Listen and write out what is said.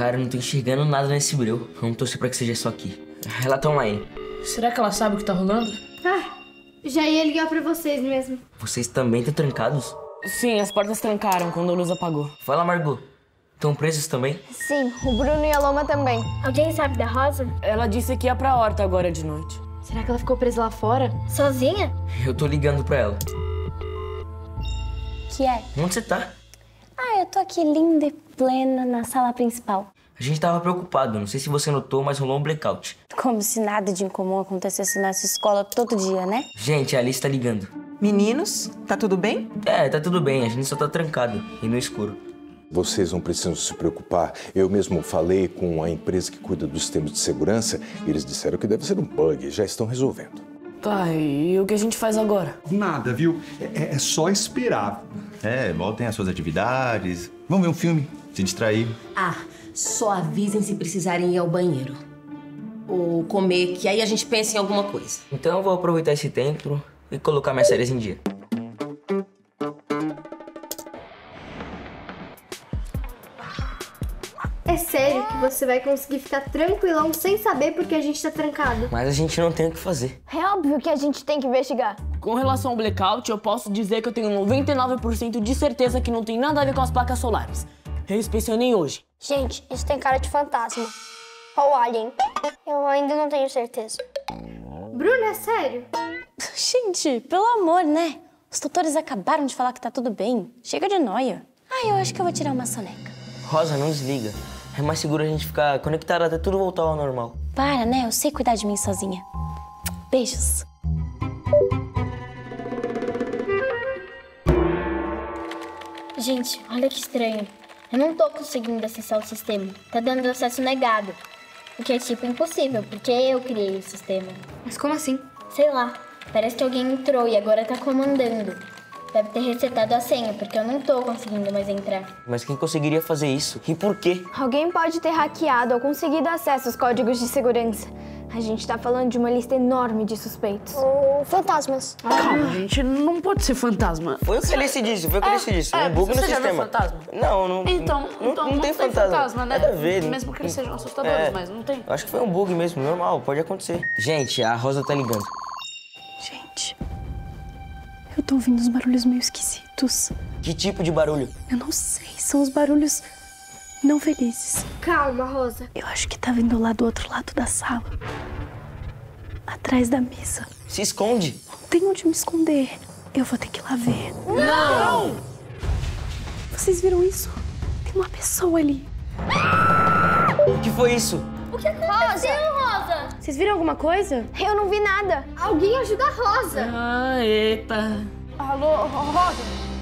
Cara, eu não tô enxergando nada nesse breu. Vamos torcer pra que seja só aqui. Ela tá online. Será que ela sabe o que tá rolando? Ah, já ia ligar pra vocês mesmo. Vocês também estão trancados? Sim, as portas trancaram quando a luz apagou. Fala, Margot. Estão presos também? Sim, o Bruno e a Loma também. Alguém sabe da Rosa? Ela disse que ia pra horta agora de noite. Será que ela ficou presa lá fora? Sozinha? Eu tô ligando pra ela. Que é? Onde você tá? Ah, eu tô aqui linda e plena na sala principal. A gente tava preocupado. Não sei se você notou, mas rolou um blackout. Como se nada de incomum acontecesse nessa escola todo dia, né? Gente, a Alice tá ligando. Meninos, tá tudo bem? É, tá tudo bem. A gente só tá trancado e no escuro. Vocês não precisam se preocupar. Eu mesmo falei com a empresa que cuida dos sistemas de segurança e eles disseram que deve ser um bug. Já estão resolvendo. Tá, e o que a gente faz agora? Nada, viu? É só esperar. Voltem às suas atividades. Vamos ver um filme, se distrair. Ah, só avisem se precisarem ir ao banheiro. Ou comer, que aí a gente pensa em alguma coisa. Então eu vou aproveitar esse tempo e colocar minhas séries em dia. É sério que você vai conseguir ficar tranquilão sem saber porque a gente tá trancado? Mas a gente não tem o que fazer. É óbvio que a gente tem que investigar. Com relação ao blackout, eu posso dizer que eu tenho 99% de certeza que não tem nada a ver com as placas solares. Eu inspecionei hoje. Gente, isso tem cara de fantasma. Ou alien. Eu ainda não tenho certeza. Bruno, é sério? Gente, pelo amor, né? Os tutores acabaram de falar que tá tudo bem. Chega de noia. Ah, eu acho que eu vou tirar uma soneca. Rosa, não desliga. É mais seguro a gente ficar conectado até tudo voltar ao normal. Para, né? Eu sei cuidar de mim sozinha. Beijos. Gente, olha que estranho. Eu não tô conseguindo acessar o sistema. Tá dando acesso negado. O que é tipo impossível, porque eu criei o sistema. Mas como assim? Sei lá. Parece que alguém entrou e agora tá comandando. Deve ter resetado a senha, porque eu não tô conseguindo mais entrar. Mas quem conseguiria fazer isso? E por quê? Alguém pode ter hackeado ou conseguido acesso aos códigos de segurança. A gente tá falando de uma lista enorme de suspeitos. Ou fantasmas. Calma, gente, não pode ser fantasma. Foi o que ele se disse, foi o que ele se disse. Um bug no você já viu sistema. fantasma? Não, Então não tem fantasma. né? Nada a ver. Mesmo que eles sejam assustadores, mas não tem. Eu acho que foi um bug mesmo, normal, pode acontecer. Gente, a Rosa tá ligando. Gente, eu tô ouvindo uns barulhos meio esquisitos. Que tipo de barulho? Eu não sei, são os barulhos não felizes. Calma, Rosa. Eu acho que tá vindo lá do outro lado da sala. Atrás da mesa. Se esconde. Não tem onde me esconder. Eu vou ter que ir lá ver. Não! Vocês viram isso? Tem uma pessoa ali. O que foi isso? O que aconteceu, Rosa? Vocês viram alguma coisa? Eu não vi nada. Alguém ajuda a Rosa. Ah, eita. Alô, Rosa?